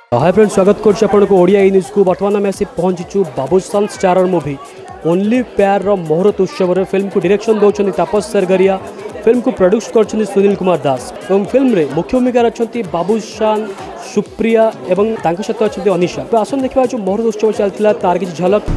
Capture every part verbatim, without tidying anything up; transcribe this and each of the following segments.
Hi friends, स्वागत करो ओडिया ई news को। बर्तमान आम आसी पहुंचीचु बाबूशान स्टारर मूवी ओनली प्यार रो मुहूर्त उत्सव। फिल्म को डायरेक्शन दौरान तापस सरगरिया, फिल्म को प्रोड्यूस कर सुनील कुमार दास और फिल्म रे मुख्य भूमिका अच्छा बाबूशान, सुप्रिया और सहित अच्छा अनिशा। तो आसन देखा जो मुहूर्त उत्सव चलता तार किसी झलक।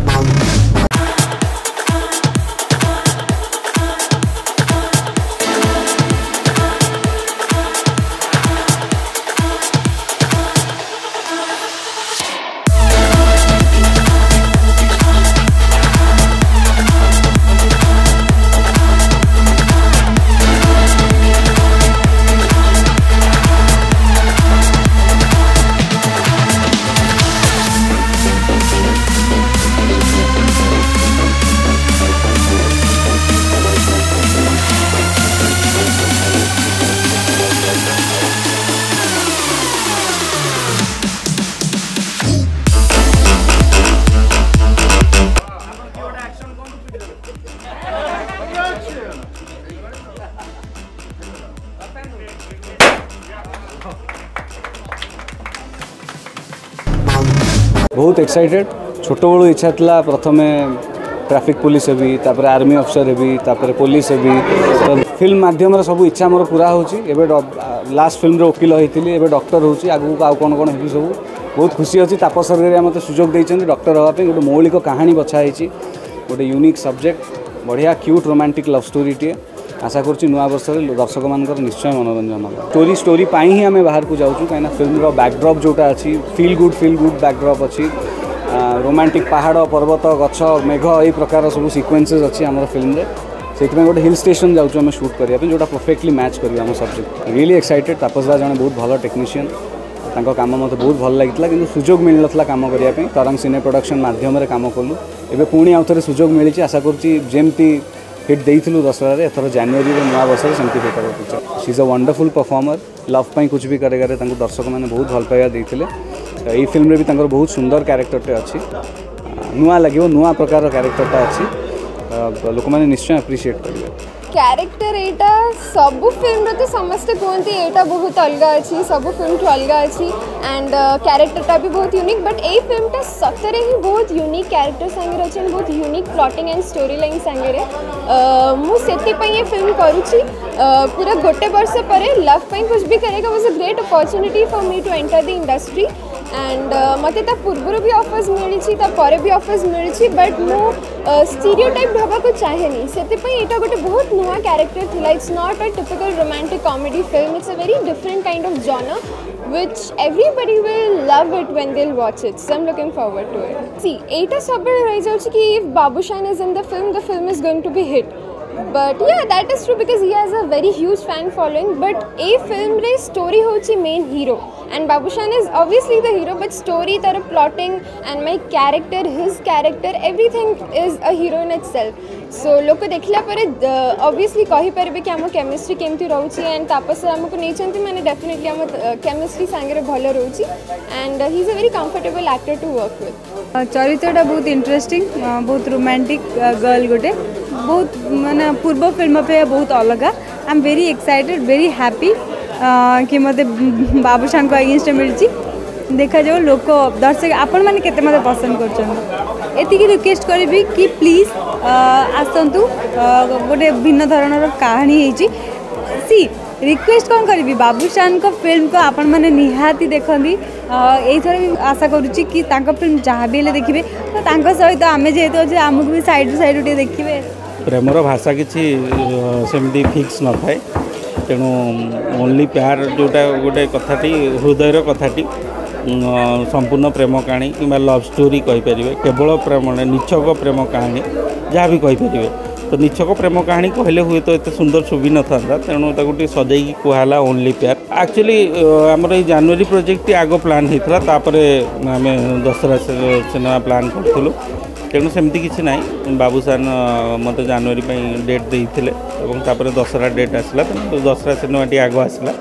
बहुत एक्साइटेड। छोट बड़ू इच्छा था प्रथम ट्रैफिक पुलिस हेबी, तापर आर्मी अफसर हेबी, तापर पुलिस हेबी। तो फिल्म माध्यम सब इच्छा मोर पूरा होची। एबे लास्ट फिल्म रे वकील होइतिली, एबे डॉक्टर होची। आगु आउ कोन कोन हेबी सब बहुत खुशी अछि। तापस सरगरिया मते सुजोग दैछन डॉक्टर होवा पे। गोटे मौलिक कहानी बछा हैछि, गोटे यूनिक सब्जेक्ट, बढ़िया क्यूट रोमांटिक लव स्टोरी टे। आशा करुँच नुआ वर्ष दर्शक मानकर निश्चय मनोरंजन हम। स्टोरी स्टोरी पाई ही आम बाहर को जाऊँ कहीं फिल्म रो बैकड्रॉप जोटा अच्छी feel good feel good backdrop अच्छी। रोमांटिक पहाड़ पर्वत गछ मेघ यही प्रकार सब सिक्वेन्सेस अच्छी आम फिल्म रे। से गोटे हिल स्टेशन जाऊँ आम शूट करने जोटा परफेक्टली मैच कर आम सब्जेक्ट। Really excited. तापस दा जने बहुत भल टेक्नीशियन, तांको काम मत बहुत भल लगी कि सुजोग मिल ना काम करने। तरंग सिने प्रोडक्शन माध्यम काम कलु। एवं पुणी आउ थे सुजोग मिली। आशा करुँची हिट देइथिलु दशहरा रे, एथर जनवरी रे नवा वर्ष रे सेमती हिट हो picture. She is a wonderful performer. Love पई कुछ भी करे करे तांको दर्शक माने बहुत भल पाया देइथिले। एई फिल्म रे भी तांकर बहुत सुंदर कैरेक्टर टे अछि। नुआ लागिवो, नुआ प्रकार कैरेक्टर टा अछि। लोक माने निश्चय अप्रिशिएट करिवे। कैरेक्टर एटा सब फिल्म रे तो समस्त कहते एटा बहुत अलग अच्छी, सब फिल्म तो अलग अच्छी एंड कैरेक्टर टा भी बहुत यूनिक। बट ए फिल्म टा सतरे ही बहुत यूनिक कैरेक्टर संगे अच्छे, बहुत unique plotting and story line संगे मुझे ये फिल्म करुच्ची। पूरा गोटे वर्ष पर लव पाई कुछ भी करेगा was a great opportunity for me to enter the industry and मते ता पूर्व भी ऑफर्स मिली, तापर भी ऑफर्स मिली। बट मु स्टीरियोटाइप ढाबा को चाहेनी, से एटा गोटे बहुत नुआ कैरेक्टर थिला। It's not a typical romantic comedy film, it's a very different kind of genre which everybody will love it when they'll watch it. So I'm looking forward to it. See, एटा सब रही जाउछि कि if Babushan is in the film, the film is going to be hit. But yeah, that is true because he has a very huge fan following. But a film रे story होछि main hero and Babushan is obviously the hero, but story तार plotting and my character, his character, everything is a hero in itself. So लोक देखला पर obviously कहि परबे कि हम केमिस्ट्री केमती रहउछि एंड तापस हमको नै छंती माने डेफिनेटली हम केमिस्ट्री संगे भलो रहउछि and he is a very comfortable actor to work with. चरित्रटा बहुत इंटरेस्टिंग, बहुत रोमांटिक गर्ल गोटे, बहुत माने पूर्व फिल्म पे बहुत अलग। I am very excited, very happy कि मते बाबूशान को अगेंस्ट मिलची। देखा जाओ लोक दर्शक आपण मैंने केते मते पसंद कर। एतिकी रिक्वेस्ट करी कि प्लीज आसतु, गोटे भिन्न धरणर कहानी होती। सी रिक्वेस्ट कौन करी बाबूशान को फिल्म को आपण मैंने निहाती देखती। यही थर भी आशा करुच्ची कि तांको फिल्म जहाँ भी हेले देखिए तो तांको सहित आमे जेहेतु अच्छे आमको भी साइड साइड टे देखिए। प्रेमर भाषा किसी सेमती फिक्स न थाए, तेणु ओनली प्यार जोटा गोटे कथाटी हृदयर कथाटी संपूर्ण प्रेम कहानी कि लव स्टोरी कहीपर, केवल प्रेम निछक प्रेम कहानी जहाँ भी कहीपर। तो निछक प्रेम कहानी कहले हुए तो ये सुंदर शुभी न था, तेणु ताकू सजाई कहला ओनली प्यार। एक्चुअली आमर ये जनवरी प्रोजेक्ट आग प्लान होता, तापर आम दशहरा सिनेमा प्लान करूँ। तेणु सेमती किसी ना, बाबूशान मत जनवरी डेट देते और दशहरा डेट आसला, दशहरा सिनेमा टी आग आसला।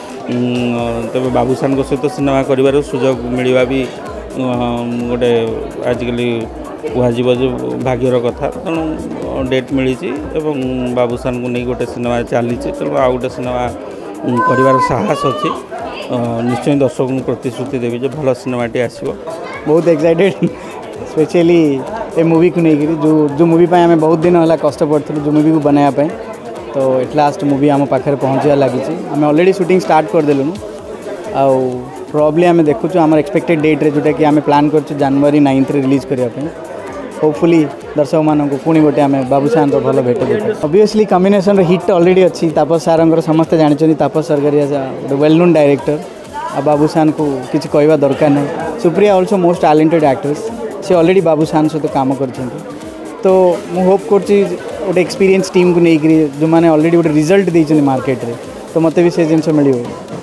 तेज बाबूशान सहित सिनेमा कर सुजोग मिलवा भी गोटे आजिकल कह भाग्यर कथा। तेणु डेट मिली बाबूशान को नहीं गोटे सिनेमा चली, तेणु आ गोटे सिनेमा कर साहस अच्छी। निश्चय दर्शक प्रतिश्रुति देवी जो भल सिनेमाटी आसो। बहुत एक्साइटेड स्पेशली ए मूवी को लेकर जो जो मूवी पे आम बहुत दिन है कष्ट पड़ू जो मूवी को बनायापी तो एट लास्ट मूवी आम पाखे पहुँचा लगी आम अलरेडी शूटिंग स्टार्ट करदेलु आउ प्रोबब्ली आम देखुचु आम एक्सपेक्टेड डेट्रे जोटा कि आम प्लान कर जनवरी नाइन्थ रिलीज करने होपफुली दर्शक मानक पुणी गोटे आम बाबूसान भल भेट देखा ऑब्वियसली कॉम्बिनेशन हिट ऑलरेडी अच्छी तापस सार समस्ते जानते तापस सरगरिया गोटे वेल नोन डायरेक्टर आ बाबूसान को किसी कहवा दरकार ना Supriya also most talented actress सी ऑलरेडी बाबूसान सहित काम कर तो मु होप कर गोटे एक्सपीरियंस टीम को लेकर जो मैंने ऑलरेडी गोटे रिजल्ट देते मार्केट रे तो मत भी से जिन मिल